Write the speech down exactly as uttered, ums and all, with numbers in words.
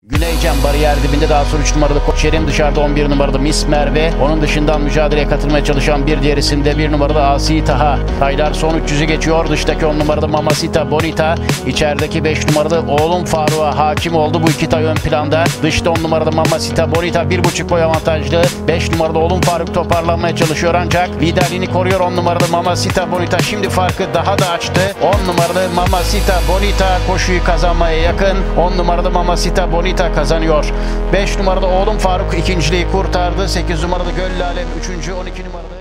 Güneycan bariyer dibinde, daha sonra üç numaralı Koçerim, dışarıda on bir numaralı Miss Merve. Onun dışından mücadeleye katılmaya çalışan bir diğer isim de bir numaralı Asi Taha. Taylar son üç yüzü geçiyor. Dıştaki on numaralı Mamacita Bonita. İçerideki beş numaralı Oğlum Faruk'a hakim oldu. Bu iki tay ön planda. Dışta on numaralı Mamacita Bonita bir buçuk boy avantajlı. beş numaralı Oğlum Faruk toparlanmaya çalışıyor ancak liderliğini koruyor on numaralı Mamacita Bonita. Şimdi farkı daha da açtı. on numaralı Mamacita Bonita koşuyu kazanmaya yakın. on numaralı Mamacita Bonita kazanıyor. beş numaralı Oğlum Faruk ikinciliği kurtardı. sekiz numaralı Göllü Alem üçüncü. on iki numaralı